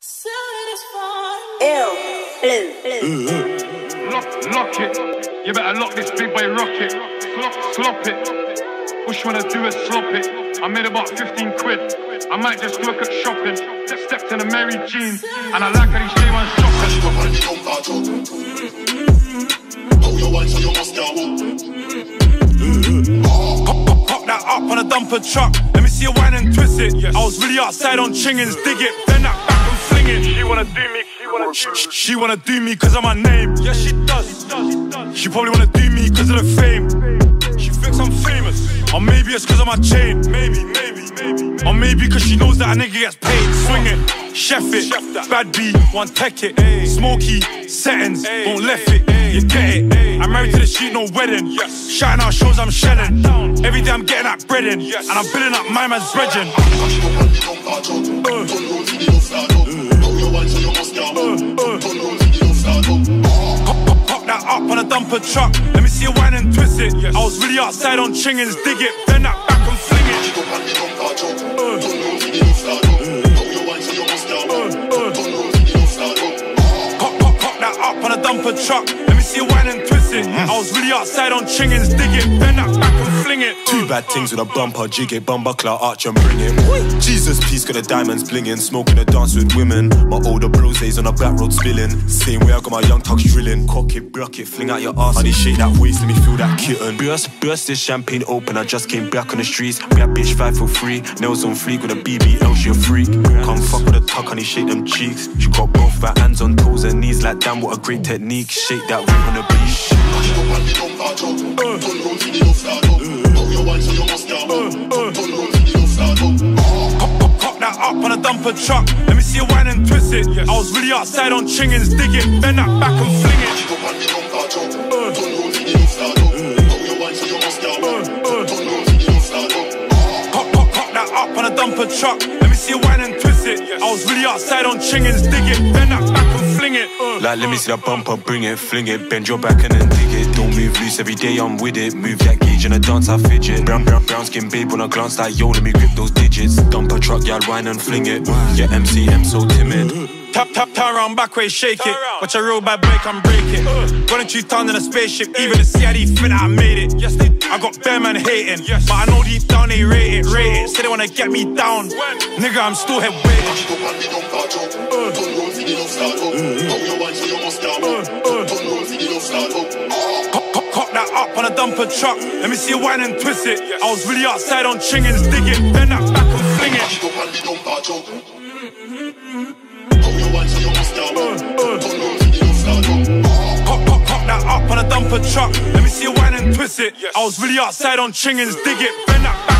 Lock it. You better lock this big boy rocket. Slop it. What you wanna do is slop it. I made about 15 quid. I might just look at shopping. Stepped in a Mary Jean, and I like how these day ones shopping. Oh, your wine, so you must go. Pop that up on a dumper truck. Let me see you whine and twist it. I was really outside on chingins, dig it, bend that back and fling it. She wanna do me, she wanna do me cause of my name. Yeah, she does. She probably wanna do me cause of the fame. She thinks I'm famous. Or maybe it's cause of my chain. Maybe. Or maybe cause she knows that a nigga gets paid. Swing it, chef it, bad B, one tech it. Smoky, settings, don't left it. You get it. I'm married to the street, no wedding. Shouting out shows I'm shelling. Every day I'm getting that breadin'. And I'm building up my man's brethren. Pop that up on a dumper truck. Let me see you whine and twist it. I was really outside on chingins, dig it, bend that back and fling it. Pop that up on a dumper truck. Let me see you whine and twist it. I was really outside on chingins, dig it, bend that back and fling it. Two bad things with a bumper, jig it, bumper, clout, arch and bring it. Jesus, peace, got the diamonds blinging, smoking a dance with women. My older bros days on the back road spilling. Same way I got my young tucks drilling. Cock it, block it, fling out your ass. Honey, shake that waist, let me feel that kitten. Burst this champagne open, I just came back on the streets. We had bitch 5 for free, nails on fleek with a BBL, she a freak. Come fuck with a tuck, honey, shake them cheeks. She got both her hands on toes and knees, like damn, what a great technique. Shake that weight on the beat. Pop that up on a dumper truck. Let me see you whine and twist it. I was really outside on chingins, dig it, bend that back and fling it. Pop that up on a dumper truck. Let me see you whine and twist it. I was really outside on chingins, dig it, bend that back and fling it. Like, let me see that bumper, bring it, fling it, bend your back and then dig it. Don't move loose, every day I'm with it. Move that gauge in a dance, I fidget. Brown skin babe when I glance like yo, let me grip those digits. Dumper truck, y'all whine and fling it. Yeah, MCM so timid. Tap, turn around, back way, shake it. Watch a real bad boy come break it. Running 2 tons in a spaceship, even the CID think that I made it. Yes, they do. I got bare man hating, but I know deep down they rate it. Say they wanna get me down, nigga, I'm still head waiting. Pop that up on a dumper truck. Let me see you whine and twist it. I was really outside on chingins, dig it, bend that back and fling it. Pop that up on a dumper truck. Let me see you whine and twist it. I was really outside on chingins, dig it, bend that back.